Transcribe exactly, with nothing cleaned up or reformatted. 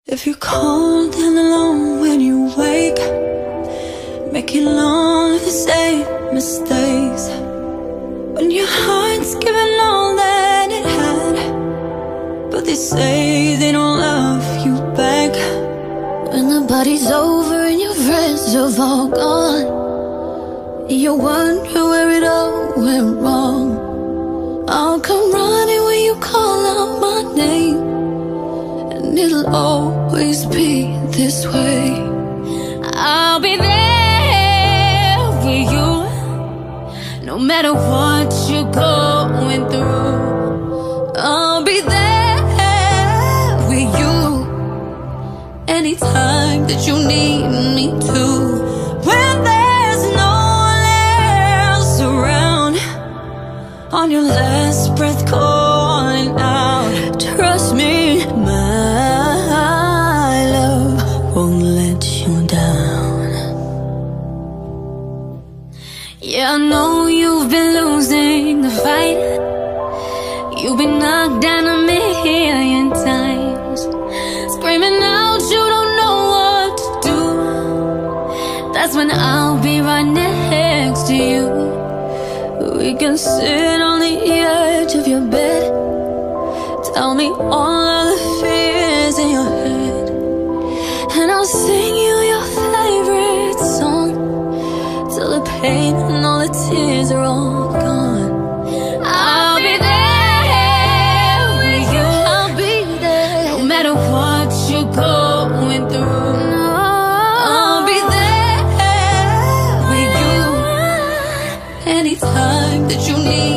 If you're cold and alone when you wake, making all the same mistakes, when your heart's given all that it had, but they say they don't love you back. When the party's over and your friends have all gone, you wonder where it all went wrong. I'll come running when you call out my name, and it'll always be this way. I'll be there with you, no matter what you're going through. I'll be there with you anytime that you need me to. When there's no one else around, on your last breath calling out, trust me, my love won't let you down. Yeah, I know you've been losing the fight. You've been knocked down a million times, screaming out you don't know what to do. That's when I'll be right next to you. We can sit on the edge of your bed, tell me all of the fears in your head, and I'll sing you your favorite song till the pain and all the tears are all gone. I'll be there with you, I'll be there, no matter what you're going through. I'll be there with you anytime that you need